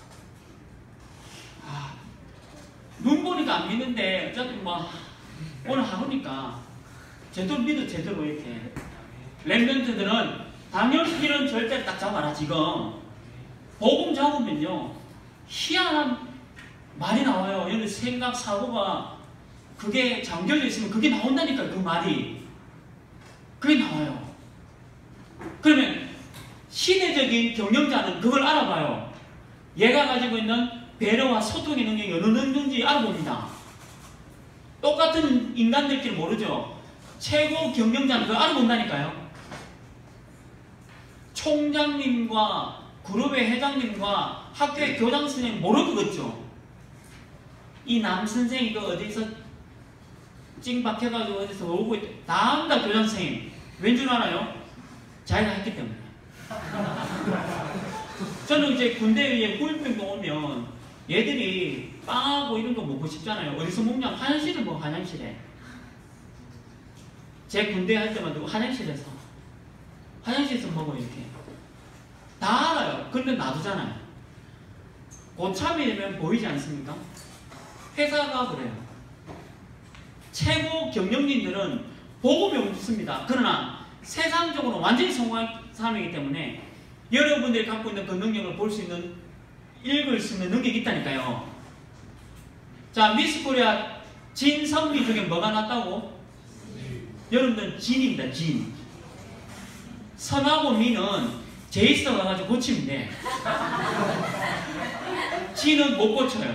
아, 눈 보니까 안 믿는데 어차피 뭐 오늘 하루니까 제대로 믿어. 제대로 이렇게 랩런트들은 당연히는 절대 딱 잡아라. 지금 복음 잡으면요 희한한 말이 나와요. 여기 생각, 사고가 그게 잠겨져 있으면 그게 나온다니까. 그 말이 그게 나와요. 그러면 시대적인 경영자는 그걸 알아봐요. 얘가 가지고 있는 배려와 소통의 능력이 어느 정도인지 알아봅니다. 똑같은 인간들끼리 모르죠. 최고 경영자는 그걸 알아본다니까요. 총장님과 그룹의 회장님과 학교의 교장 선생님 모르겠죠. 이 남 선생이 그 어디서 찡박혀가지고 어디서 오고 있다. 다 안다 교장 선생님. 왠 줄 알아요? 자기가 했기 때문에. 저는 이제 군대에 후임병도 오면 얘들이 빵하고 이런 거 먹고 싶잖아요. 어디서 먹냐? 화장실을 먹어. 화장실에. 제 군대 할 때마다 화장실에서 화장실에서 먹어. 이렇게 다 알아요. 근데 놔두잖아요. 고참이 되면 보이지 않습니까? 회사가 그래요. 최고 경영진들은 복음이 없습니다. 그러나 세상적으로 완전히 성공한 사람이기 때문에 여러분들이 갖고 있는 그 능력을 볼 수 있는, 읽을 수 있는 능력이 있다니까요. 자, 미스코리아 진선미 중에 뭐가 낫다고? 여러분들은 진입니다. 진. 선하고 미는 제이스가 가가지고 고치면 돼. 진은 못 고쳐요.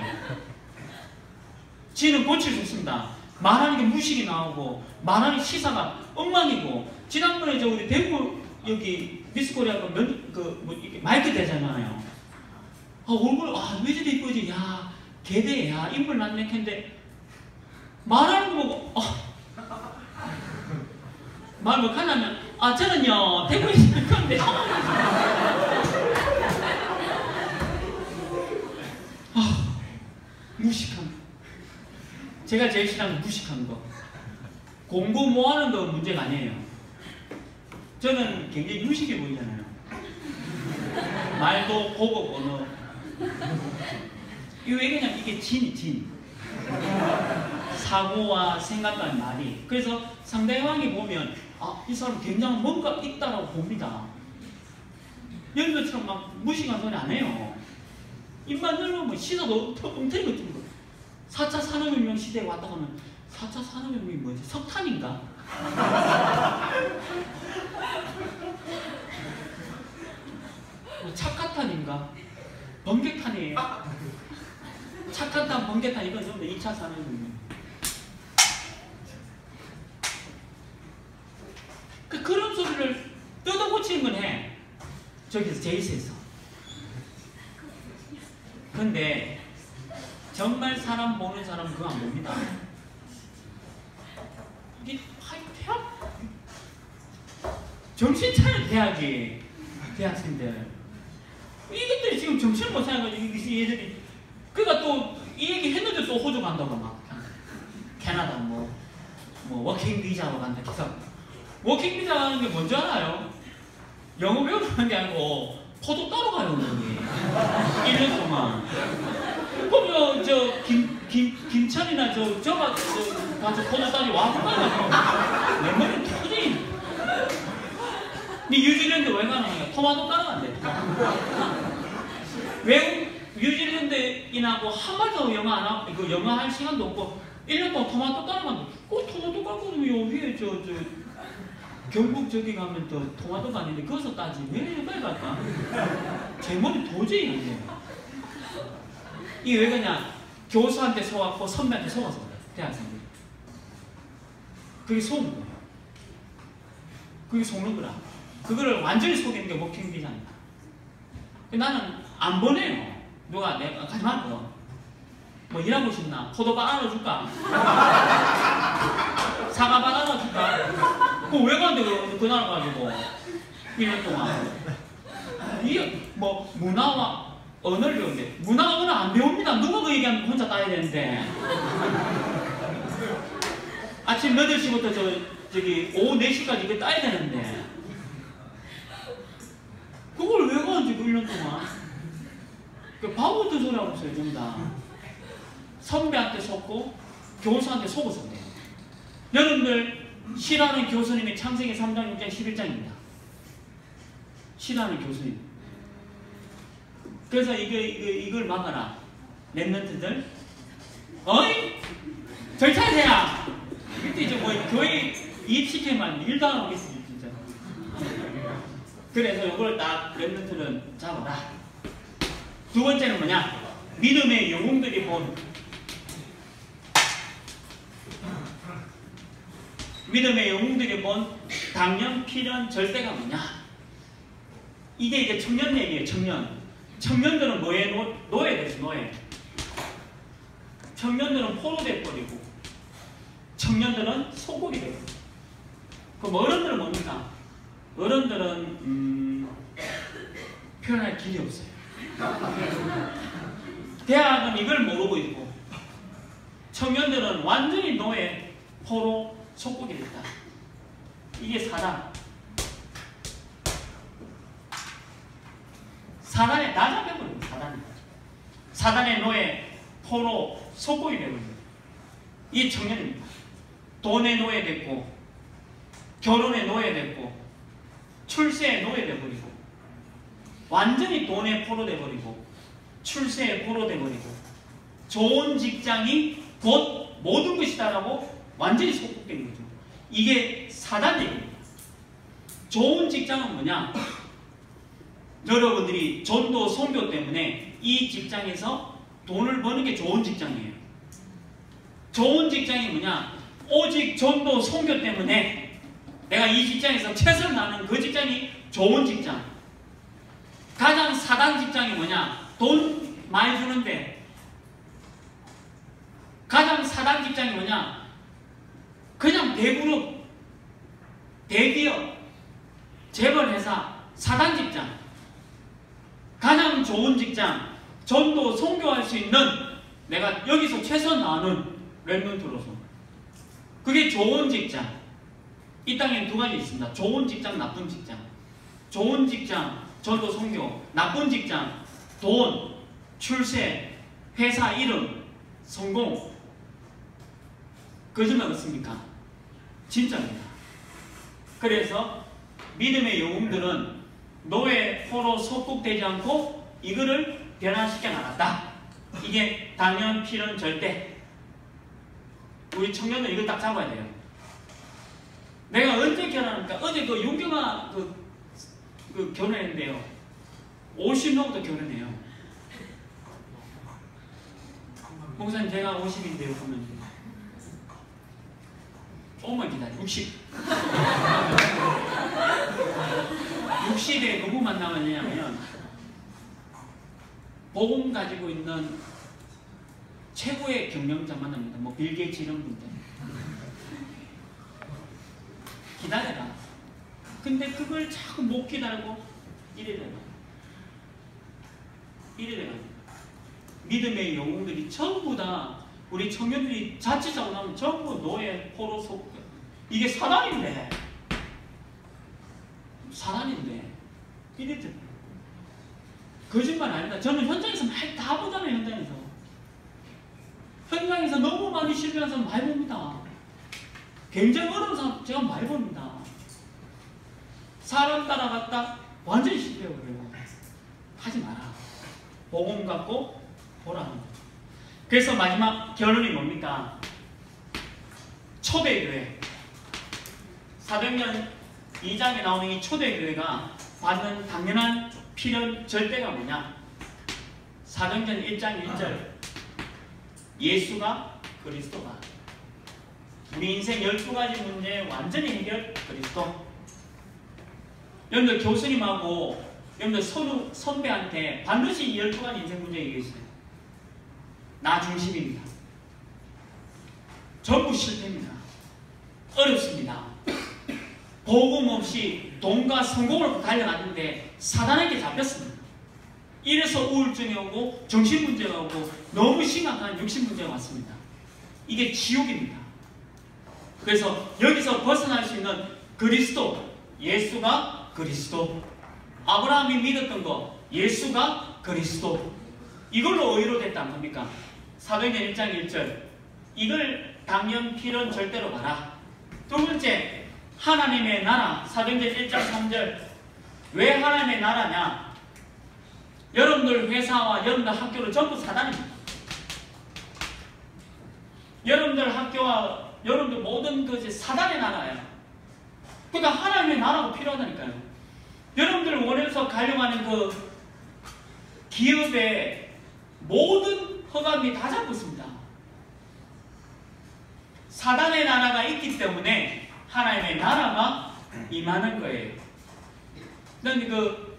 진은 고칠 수 있습니다. 말하는 게 무식이 나오고 말하는 시사가 엉망이고. 지난번에 저 우리 대구 여기 미스코리아가 면, 그, 뭐, 이렇게 마이크 대잖아요. 아, 얼굴, 아, 왜 저리 이쁘지? 야, 개대, 야, 인물 많네. 했는데 말하는 거 보고, 아, 말 못하냐면, 아, 저는요, 대구에 있는 건데. 아, 무식한 거. 제가 제일 싫어하는 무식한 거. 공부 뭐 하는 거 문제가 아니에요. 저는 굉장히 무식해 보이잖아요. 말도 고급 언어. 이게 왜 그냥 이게 진이 진. 사고와 생각과 말이. 그래서 상대방이 보면 아, 이 사람 굉장히 뭔가 있다라고 봅니다. 여러분들처럼 막 무식한 소리 안 해요. 입만 열면 시사도 엉터리 같은 거. 사 차 산업혁명 시대에 왔다 가면 사 차 산업혁명이 뭐지? 석탄인가? 착화탄인가? 번개탄이에요. 착화탄, 번개탄 이건 전부 이 차 산업혁명. 그, 그런 소리를 뜯어고치는 건 해. 저기서 제이스에서. 근데 정말 사람 보는 사람은 그거 안 봅니다. 이게 대학 정신 차려. 대학이 대학생들 이것들이 지금 정신을 못 차려가지고 얘들이 그러니까 또 이 얘기 했는데 또 호주 간다고 막 캐나다 뭐 뭐 워킹 비자로 간다. 그래서 워킹 비자 하는 게 뭔지 알아요? 영어 배우는 게 아니고 포도 따러 가요, 거기. 일 년 동안. 그러면 저 김, 김, 김천이나 저, 저가 저, 가서 포도 따러 와보가요. 내 머리 터지. 니 뉴질랜드 왜 가는 거야? 토마토 따라간대. 외국 뉴질랜드인하고 뭐 한 마디도 영어 안 하고, 이거 영어 할 시간도 없고, 일 년 동안 토마토 따라간대. 어, 토마토 깎고는 요 위에 저, 저, 경북 저기 가면 또 토마토가 아닌데, 거기서 따지. 왜 이렇게 갈까? 제 머리 도저히 안 돼. 이게 왜 그러냐? 교수한테 속았고 선배한테 속아서 그래, 대학생들이. 그게 속은 거예요. 그게 속는 거라. 그거를 완전히 속이는 게 워킹 비자입니다. 나는 안 보내요. 누가 내가 가지 말고. 뭐 일하고 싶나? 포도밭 알아줄까? 사과밭 알아줄까? 그거 왜 가는데 그, 그 나라 가지고 일 년 동안. 이게 뭐 문화와 언어를 배우는데 문화와 언어 안 배웁니다. 누가 그 얘기하면 혼자 따야 되는데. 아침 여덟 시부터 저, 저기 오후 네 시까지 이거 따야 되는데 그걸 왜 가는지 그 일 년 동안. 그 바보 같은 소리 하고 있어요, 전부 다. 선배한테 속고 교수한테 속어서 그래요. 여러분들 싫어하는 교수님이 창세기 삼 장, 육 장, 십일 장입니다. 싫어하는 교수님. 그래서 이거, 이거, 이걸 막아라. 랩런트들. 어이? 절차세요! 그때 이제 뭐 교회 이입시키면 일도 안 하겠어, 진짜. 그래서 이걸 딱 랩런트는 잡아라. 두 번째는 뭐냐? 믿음의 영웅들이 본 믿음의 영웅들이 본 당연, 필연, 절대가 뭐냐? 이게 이제 청년 얘기예요, 청년. 청년들은 뭐에 노, 노예됐어, 노예. 청년들은 포로 돼버리고, 청년들은 소굴이 되고. 그럼 어른들은 뭡니까? 어른들은, 음, 표현할 길이 없어요. 대학은 이걸 모르고 있고, 청년들은 완전히 노예, 포로, 속국이 됐다. 이게 사단. 사단에 다 잡혀버립니다. 사단에. 사단의 노예, 포로, 속국이 되버립니다. 이게 청년입니다. 돈의 노예 됐고, 결혼의 노예 됐고, 출세의 노예 돼버리고, 완전히 돈의 포로 돼버리고, 출세의 포로 돼버리고, 좋은 직장이 곧 모든 것이다라고 완전히 속국된 거죠. 이게 사단 얘기입니다. 좋은 직장은 뭐냐? 여러분들이 전도 선교 때문에 이 직장에서 돈을 버는 게 좋은 직장이에요. 좋은 직장이 뭐냐? 오직 전도 선교 때문에 내가 이 직장에서 최선을 다하는 그 직장이 좋은 직장. 가장 사단 직장이 뭐냐? 돈 많이 주는데. 가장 사단 직장이 뭐냐? 그냥 대그룹, 대기업, 재벌회사, 사단 직장. 가장 좋은 직장, 전도 선교할 수 있는 내가 여기서 최선 다하는 랩런트로서. 그게 좋은 직장. 이 땅에는 두 가지 있습니다. 좋은 직장, 나쁜 직장. 좋은 직장, 전도 선교. 나쁜 직장, 돈, 출세, 회사 이름, 성공. 거짓말 같습니까? 진짜입니다. 그래서 믿음의 영웅들은 노예, 포로, 속국되지 않고 이거를 변화시켜 나갔다. 이게 당연, 필연, 절대. 우리 청년들 이걸 딱 잡아야 돼요. 내가 언제 결혼합니까? 어제 그 윤경아 그, 그 결혼했는데요. 오십 년부터 결혼해요. 목사님 제가 오십인데요. 그러면 조금만 기다려. 육십. 육십에 누구 만나느냐면 복음 가지고 있는 최고의 경영자 만납니다. 뭐 빌 게이츠 이런 분들. 기다려라. 근데 그걸 자꾸 못 기다리고 이래 돼요. 이래 돼요. 믿음의 영웅들이 전부 다 우리 청년들이 자칫하고 나면 전부 노예, 포로, 속 이게 사단인데 사단인데 이랬죠. 거짓말 아니다. 저는 현장에서 많이 다 보잖아요. 현장에서. 현장에서 너무 많이 실패한 사람 많이 봅니다. 굉장히 어려운 사람 제가 많이 봅니다. 사람 따라갔다 완전히 실패해버려요. 하지 마라. 복음 갖고 보라. 그래서 마지막 결론이 뭡니까? 초대교회. 사도행전 이 장에 나오는 이 초대교회가 받는 당연한 필연 절대가 뭐냐? 사도행전 일 장 일 절. 예수가 그리스도다. 우리 인생 열두 가지 문제 완전히 해결 그리스도. 여러분들 교수님하고 여러분들 선, 선배한테 반드시 이 열두 가지 인생 문제 얘기했어요. 나 중심입니다. 전부 실패입니다. 어렵습니다. 복음 없이 돈과 성공을 달려갔는데 사단에게 잡혔습니다. 이래서 우울증이 오고 정신문제가 오고 너무 심각한 육신문제가 왔습니다. 이게 지옥입니다. 그래서 여기서 벗어날 수 있는 그리스도, 예수가 그리스도, 아브라함이 믿었던 거 예수가 그리스도, 이걸로 의로 됐다는 겁니까? 사도행전 일 장 일 절. 이걸 당연 필연 절대로 봐라. 두 번째, 하나님의 나라. 사도행전 일 장 삼 절. 왜 하나님의 나라냐? 여러분들 회사와 여러분들 학교는 전부 사단입니다. 여러분들 학교와 여러분들 모든 것이 사단의 나라예요. 그러니까 하나님의 나라가 필요하다니까요. 여러분들 원해서 가려고 하는 그 기업의 모든 허감이 다 잡고 있습니다. 사단의 나라가 있기 때문에 하나님의 나라가 임하는 거예요. 그런데 그,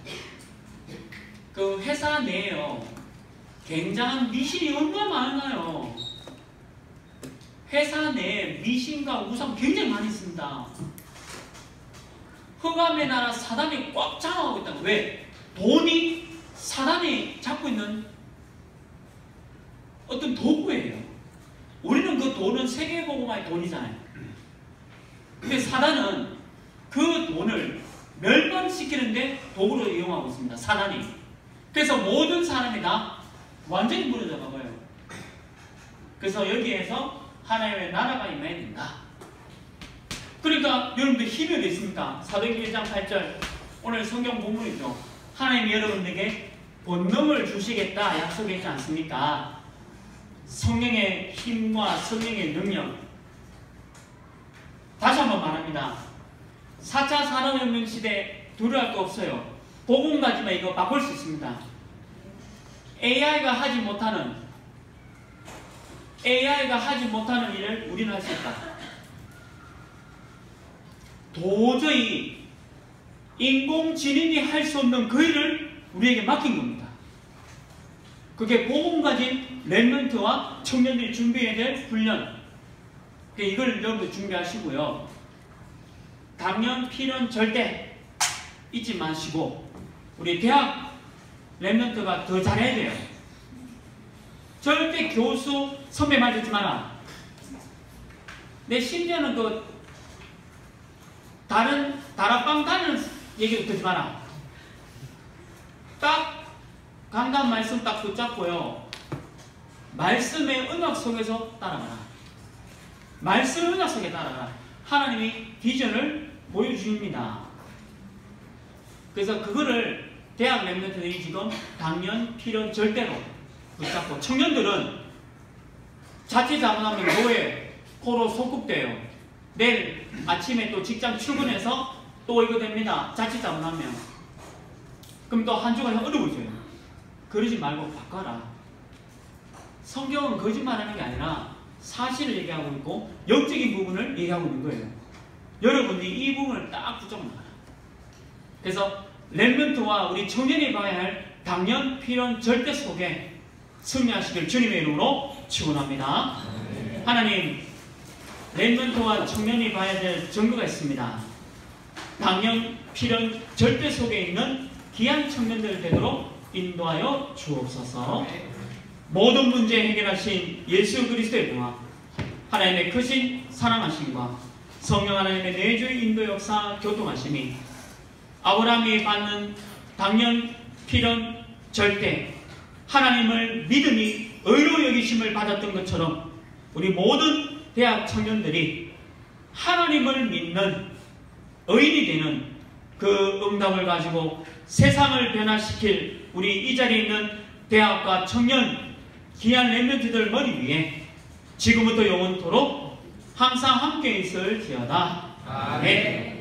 그 회사 내에요, 굉장한 미신이 얼마나 많나요? 회사 내에 미신과 우상 굉장히 많이 있습니다. 흑암의 나라 사단이 꽉 장악하고 있다. 왜? 돈이 사단이 잡고 있는 어떤 도구예요. 우리는 그 돈은 세계보고마의 돈이잖아요. 근데 사단은 그 돈을 멸망시키는데 도구로 이용하고 있습니다. 사단이. 그래서 모든 사람이 다 완전히 무너져 가봐요. 그래서 여기에서 하나님의 나라가 임해야 된다. 그러니까 여러분들 힘이 어디 있습니까? 사도행전 일 장 팔 절. 오늘 성경 본문이죠. 하나님이 여러분에게 본능을 주시겠다 약속했지 않습니까? 성령의 힘과 성령의 능력. 다시 한번 말합니다. 사 차 산업혁명 시대 두려워할 거 없어요. 복음 가지면 이거 바꿀 수 있습니다. 에이아이가 하지 못하는 에이아이가 하지 못하는 일을 우리는 할 수 있다. 도저히 인공지능이 할 수 없는 그 일을 우리에게 맡긴 겁니다. 그게 복음 가진 렘넌트와 청년들이 준비해야 될 훈련. 이걸 여러분들 준비하시고요. 당연, 필연, 절대 잊지 마시고 우리 대학 렘넌트가 더 잘해야 돼요. 절대 교수 선배 말 듣지 마라. 내 심지어는 그 다른 다락방 다니는 얘기도 듣지 마라. 딱 강단 말씀 딱 붙잡고요. 말씀의 은학 속에서 따라가라. 말씀의 은학 속에 따라가라. 하나님이 비전을 보여주십니다. 그래서 그거를 대학 렘넌트들이 지금 당연, 필연, 절대로 붙잡고, 청년들은 자칫 잘못하면 뭐에 코로 소꿉돼요. 내일 아침에 또 직장 출근해서 또 이거 됩니다. 자칫 잘못하면. 그럼 또 한 주간 어려워져요. 그러지 말고 바꿔라. 성경은 거짓말하는 게 아니라 사실을 얘기하고 있고 영적인 부분을 얘기하고 있는 거예요. 여러분이 이 부분을 딱 붙잡아 놔라. 그래서 렘넌트와 우리 청년이 봐야 할 당연, 필연, 절대 속에 승리하시길 주님의 이름으로 축원합니다. 네. 하나님, 렘넌트와 청년이 봐야 될 증거가 있습니다. 당연, 필연, 절대 속에 있는 귀한 청년들 되도록 인도하여 주옵소서. 모든 문제 해결하신 예수 그리스도의 공화, 하나님의 크신 사랑하심과 성령 하나님의 내주의 인도 역사 교통하심이 아브라함이 받는 당연 필연 절대 하나님을 믿음이 의로 여기심을 받았던 것처럼 우리 모든 대학 청년들이 하나님을 믿는 의인이 되는 그 응답을 가지고 세상을 변화시킬 우리 이 자리에 있는 대학과 청년 귀한 렘넌트들 머리 위에 지금부터 영원토록 항상 함께 있을지어다. 아멘.